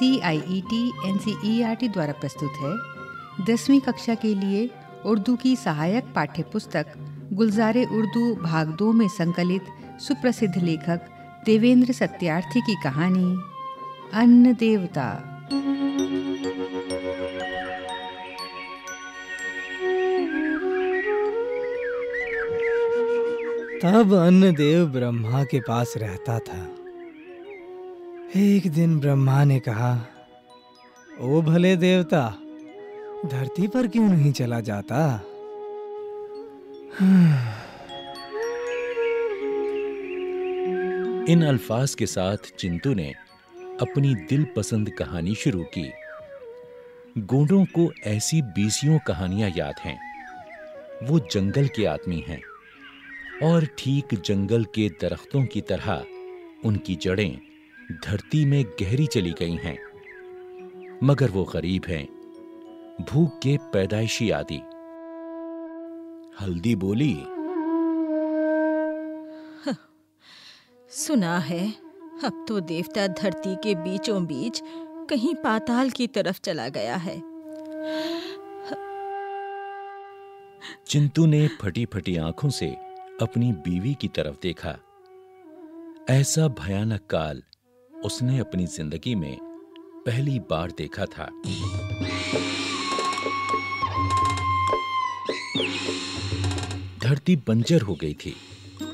CIET NCERT द्वारा प्रस्तुत है 10वीं कक्षा के लिए उर्दू की सहायक पाठ्य पुस्तक गुलज़ारे उर्दू भाग 2 में संकलित सुप्रसिद्ध लेखक देवेंद्र सत्यार्थी की कहानी अन्न देवता। तब अन्नदेव ब्रह्मा के पास रहता था। एक दिन ब्रह्मा ने कहा, ओ भले देवता, धरती पर क्यों नहीं चला जाता? इन अल्फाज के साथ चिंतू ने अपनी दिल पसंद कहानी शुरू की। गोंडों को ऐसी बीसियों कहानियां याद हैं। वो जंगल के आदमी हैं और ठीक जंगल के दरख्तों की तरह उनकी जड़ें धरती में गहरी चली गई हैं। मगर वो गरीब हैं, भूख के पैदाइशी आदि। हल्दी बोली, सुना है अब तो देवता धरती के बीचों बीच कहीं पाताल की तरफ चला गया है। चिंतू ने फटी फटी आंखों से अपनी बीवी की तरफ देखा। ऐसा भयानक काल उसने अपनी जिंदगी में पहली बार देखा था। धरती बंजर हो गई थी।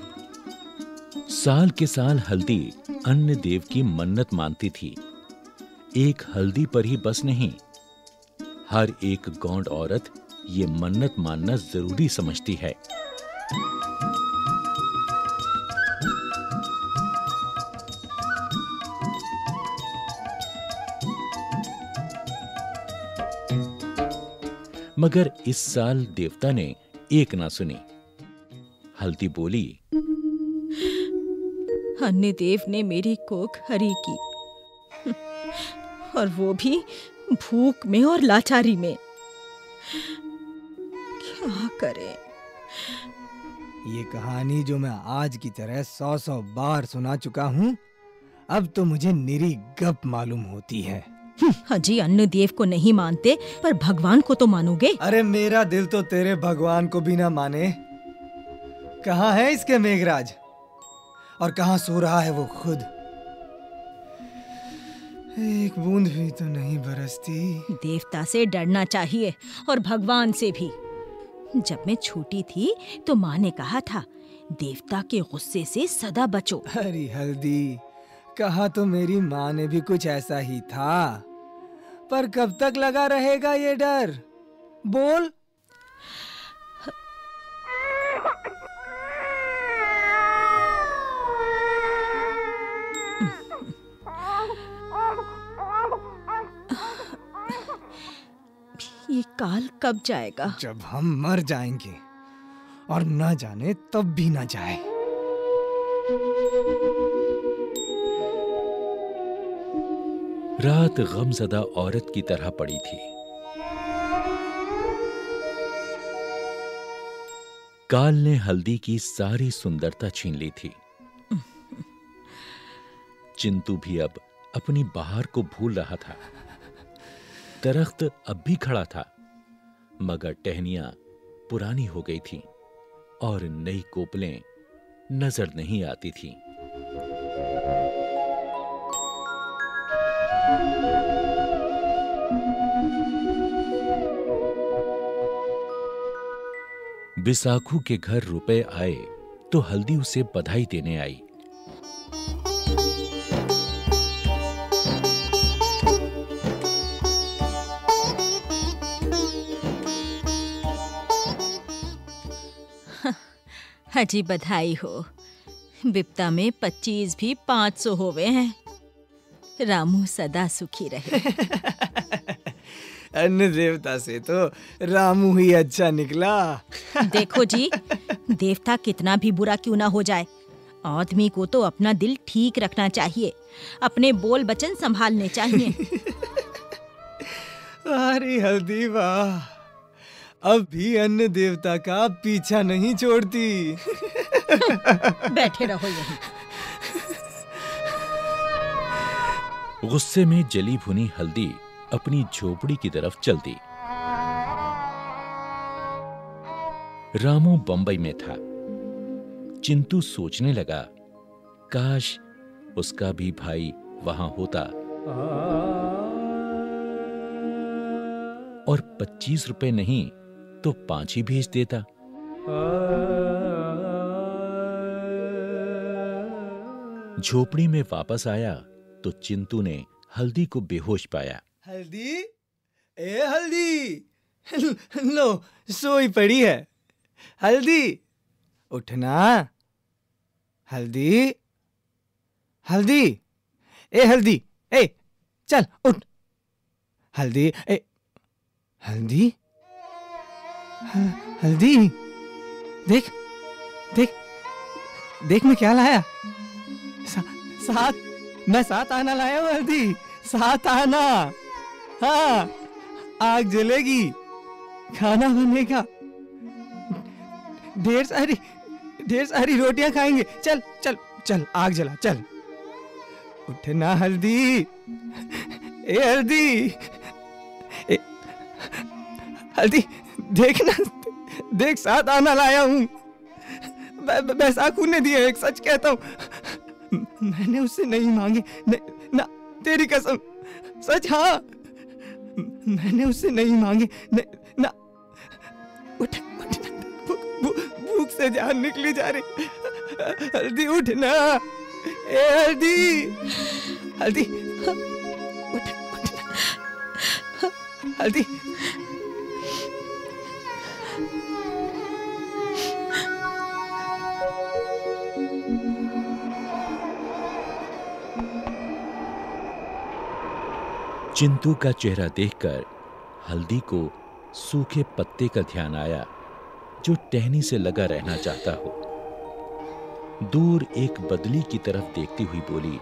साल के साल हल्दी अन्न देव की मन्नत मानती थी। एक हल्दी पर ही बस नहीं, हर एक गौंड औरत ये मन्नत मानना जरूरी समझती है। मगर इस साल देवता ने एक ना सुनी। हल्दी बोली, अन्य देव ने मेरी कोख हरी की, और वो भी भूख में और लाचारी में। क्या करें? ये कहानी जो मैं आज की तरह 100 बार सुना चुका हूँ, अब तो मुझे निरी गप मालूम होती है। हाजी, अन्न देव को नहीं मानते पर भगवान को तो मानोगे? अरे मेरा दिल तो तेरे भगवान को भी ना माने। कहाँ है इसके मेघराज? और कहाँ सो रहा है वो खुद? एक बूंद भी तो नहीं बरसती। देवता से डरना चाहिए और भगवान से भी। जब मैं छोटी थी तो माँ ने कहा था, देवता के गुस्से से सदा बचो। अरे हल्दी, कहा तो मेरी माँ ने भी कुछ ऐसा ही था, पर कब तक लगा रहेगा ये डर? बोल। ये काल कब जाएगा? जब हम मर जाएंगे, और ना जाने तब भी ना जाए। रात गमज़दा औरत की तरह पड़ी थी। काल ने हल्दी की सारी सुंदरता छीन ली थी। चिंतू भी अब अपनी बहार को भूल रहा था। दरख्त अब भी खड़ा था, मगर टहनियां पुरानी हो गई थीं और नई कोपलें नजर नहीं आती थीं। बिसाखू के घर रुपए आए तो हल्दी उसे बधाई देने आई। हाजी, बधाई हो। बिप्ता में 25 भी 500 होवे हैं। रामू सदा सुखी रहे। अन्न देवता से तो रामू ही अच्छा निकला। देखो जी, देवता कितना भी बुरा क्यों ना हो जाए, आदमी को तो अपना दिल ठीक रखना चाहिए, अपने बोल बचन संभालने चाहिए। अरे हल्दी वाह, अब भी अन्न देवता का पीछा नहीं छोड़ती। बैठे रहो यहीं। गुस्से में जली भुनी हल्दी अपनी झोपड़ी की तरफ चल दी। रामू बंबई में था। चिंतू सोचने लगा, काश उसका भी भाई वहां होता और 25 रुपए नहीं तो 5 ही भेज देता। झोपड़ी में वापस आया तो चिंतू ने हल्दी को बेहोश पाया। हल्दी, ए हल्दी, लो सोई पड़ी है। हल्दी, उठना। हल्दी, हल्दी, ए हल्दी, ए चल उठ। हल्दी, ए हल्दी, हल्दी, देख देख देख मैं क्या लाया। मैं 7 आना लाया हूँ हल्दी, 7 आना। हाँ, आग जलेगी, खाना बनेगा, ढेर सारी रोटियां खाएंगे। चल चल चल, आग जला, चल। उठना हल्दी, ए हल्दी, ए हल्दी, देखना, देख 7 आना लाया हूँ। बैसाखू ने दिए, एक सच कहता हूँ, मैंने उससे नहीं मांगे, ना तेरी कसम, सच। हाँ, मैंने उससे नहीं मांगे, ना। उठ, भूख से जान निकली जा रही। हल्दी उठना, ए हल्दी, हल्दी, उठना, हल्दी। चिंतू का चेहरा देखकर हल्दी को सूखे पत्ते का ध्यान आया जो टहनी से लगा रहना चाहता हो। दूर एक बदली की तरफ देखती हुई बोली,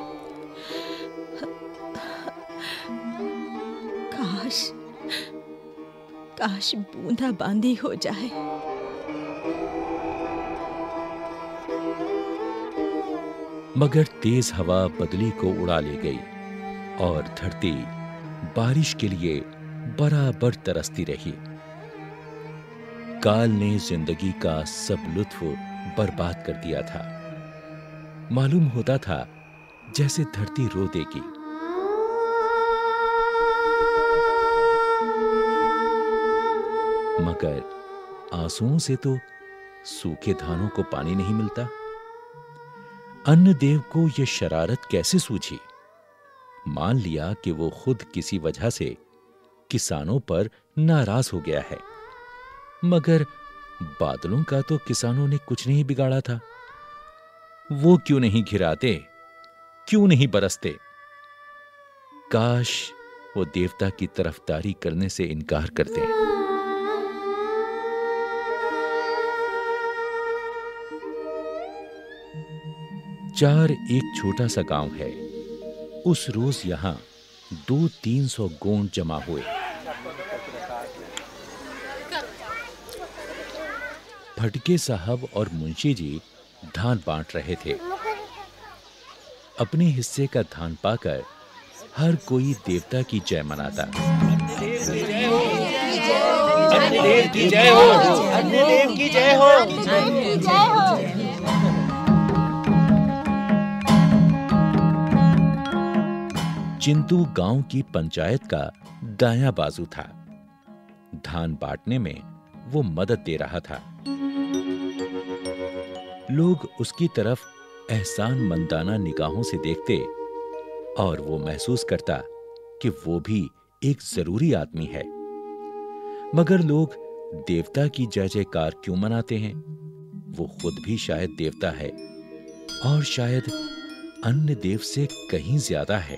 काश बूंदा बांदी हो जाए। मगर तेज हवा बदली को उड़ा ले गई और धरती बारिश के लिए बराबर तरसती रही। काल ने जिंदगी का सब लुत्फ बर्बाद कर दिया था। मालूम होता था जैसे धरती रो देगी। मगर आंसुओं से तो सूखे धानों को पानी नहीं मिलता। अन्न देव को यह शरारत कैसे सूझी? मान लिया कि वो खुद किसी वजह से किसानों पर नाराज हो गया है, मगर बादलों का तो किसानों ने कुछ नहीं बिगाड़ा था। वो क्यों नहीं घिराते, क्यों नहीं बरसते? काश वो देवता की तरफदारी करने से इनकार करते। चार एक छोटा सा गांव है। उस रोज यहां 200-300 गोंड जमा हुए। फटके साहब और मुंशी जी धान बांट रहे थे। अपने हिस्से का धान पाकर हर कोई देवता की जय मनाता। अग्निदेव की जय हो, अग्निदेव की जय हो। चिंतू गांव की पंचायत का दायां बाजू था। धान बांटने में वो मदद दे रहा था। लोग उसकी तरफ एहसान मंदाना निगाहों से देखते और वो महसूस करता कि वो भी एक जरूरी आदमी है। मगर लोग देवता की जय जयकार क्यों मनाते हैं? वो खुद भी शायद देवता है और शायद अन्य देव से कहीं ज्यादा है।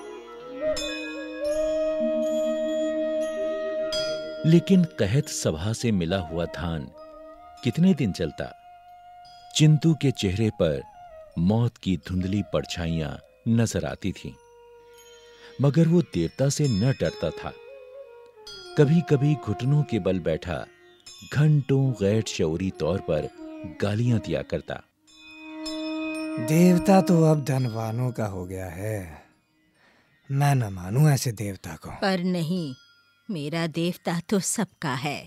लेकिन कहत सभा से मिला हुआ धान कितने दिन चलता? चिंतू के चेहरे पर मौत की धुंधली परछाइयां नजर आती थीं, मगर वो देवता से न डरता था। कभी कभी घुटनों के बल बैठा घंटों गैर शऊरी तौर पर गालियां दिया करता। देवता तो अब धनवानों का हो गया है, मैं न मानूं ऐसे देवता को। पर नहीं, मेरा देवता तो सबका है।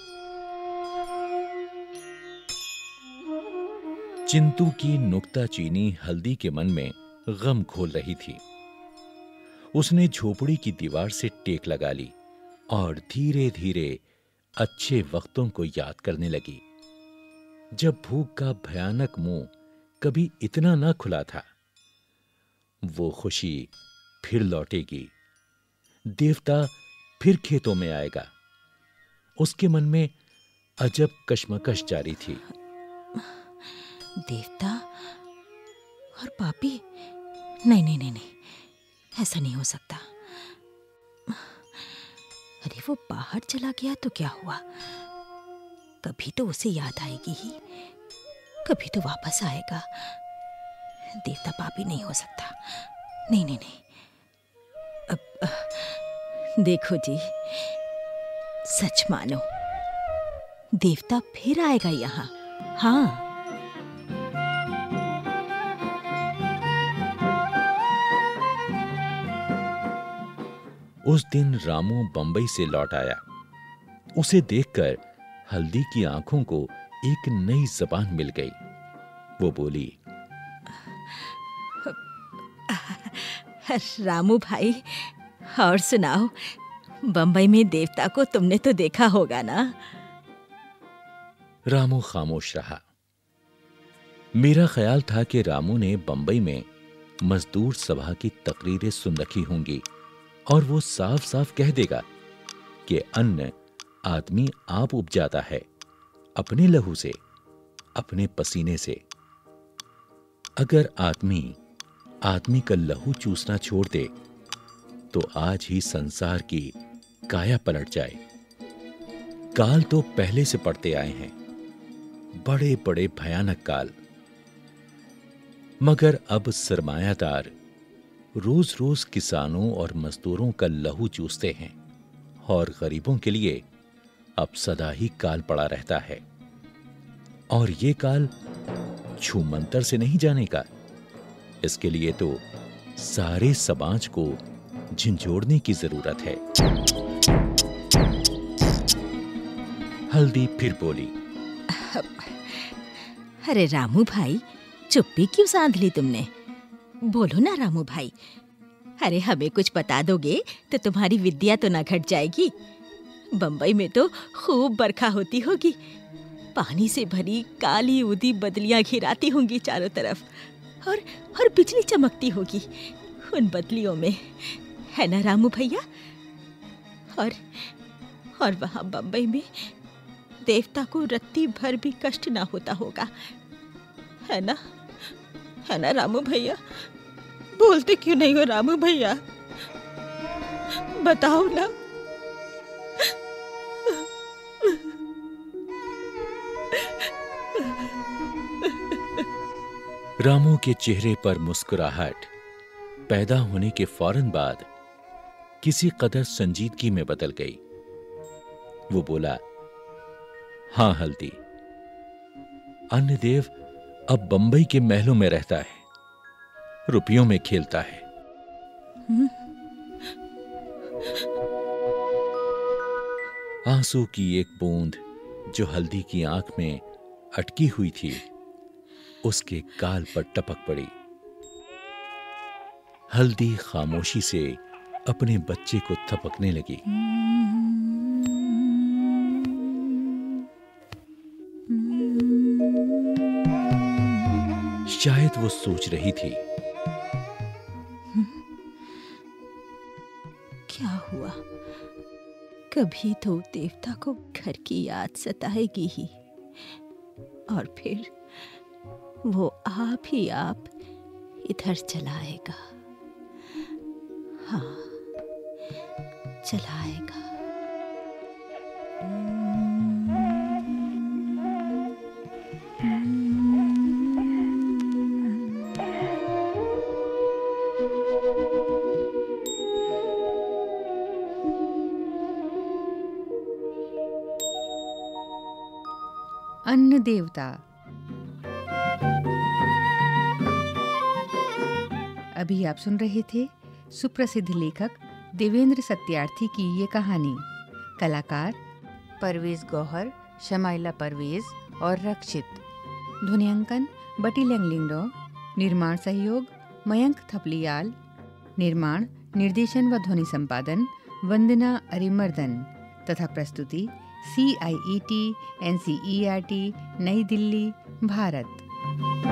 चिंतू की नुक्ताचीनी हल्दी के मन में गम घोल रही थी। उसने झोपड़ी की दीवार से टेक लगा ली और धीरे धीरे अच्छे वक्तों को याद करने लगी, जब भूख का भयानक मुंह कभी इतना ना खुला था। वो खुशी फिर लौटेगी, देवता फिर खेतों में आएगा। उसके मन में अजब कश्मकश जारी थी। देवता और पापी? नहीं नहीं नहीं नहीं, ऐसा नहीं हो सकता। अरे वो बाहर चला गया तो क्या हुआ, कभी तो उसे याद आएगी ही, कभी तो वापस आएगा। देवता पापी नहीं हो सकता। नहीं नहीं नहीं। अब देखो जी, सच मानो, देवता फिर आएगा यहाँ। हाँ, उस दिन रामू बंबई से लौट आया। उसे देखकर हल्दी की आंखों को एक नई जबान मिल गई। वो बोली, रामू भाई, और सुनाओ, बंबई में देवता को तुमने तो देखा होगा ना? रामू खामोश रहा। मेरा ख्याल था कि रामू ने बंबई में मजदूर सभा की तकरीरें सुन रखी होंगी और वो साफ साफ कह देगा कि अन्न आदमी आप उपजाता है, अपने लहू से, अपने पसीने से। अगर आदमी का लहू चूसना छोड़ दे तो आज ही संसार की काया पलट जाए। काल तो पहले से पड़ते आए हैं, बड़े बड़े भयानक काल, मगर अब सरमायादार रोज रोज किसानों और मजदूरों का लहू चूसते हैं और गरीबों के लिए अब सदा ही काल पड़ा रहता है। और ये काल छूमंतर से नहीं जाने का, इसके लिए तो सारे समाज को झंझोड़ने की जरूरत है। हल्दी फिर बोली, अरे रामू भाई, चुप्पी क्यों साध ली तुमने? बोलो ना रामू भाई। अरे हमें कुछ बता दोगे तो तुम्हारी विद्या तो ना घट जाएगी। बंबई में तो खूब बरखा होती होगी, पानी से भरी काली उदी बदलियां घिराती होंगी चारों तरफ, और बिजली चमकती होगी उन बदलियों में, है ना रामू भैया? और वहां बंबई में देवता को रत्ती भर भी कष्ट ना होता होगा, है ना रामू भैया? बोलते क्यों नहीं हो रामू भैया? बताओ ना। रामू के चेहरे पर मुस्कुराहट पैदा होने के फौरन बाद किसी कदर संजीदगी में बदल गई। वो बोला, हां हल्दी, अन्नदेव अब बंबई के महलों में रहता है, रुपयों में खेलता है। आंसू की एक बूंद जो हल्दी की आंख में अटकी हुई थी, उसके गाल पर टपक पड़ी। हल्दी खामोशी से अपने बच्चे को थपकने लगी। शायद वो सोच रही थी, क्या हुआ? कभी तो देवता को घर की याद सताएगी ही, और फिर वो आप ही आप इधर चला आएगा। हाँ, चला आएगा। अन्न देवता। अभी आप सुन रहे थे सुप्रसिद्ध लेखक देवेंद्र सत्यार्थी की ये कहानी। कलाकार परवेज गौहर, शमाइला परवेज और रक्षित। ध्वनियांकन बटी लैंगलिंगडो। निर्माण सहयोग मयंक थपलियाल। निर्माण, निर्देशन व ध्वनि संपादन वंदना अरिमर्दन तथा प्रस्तुति CIET NCERT नई दिल्ली, भारत।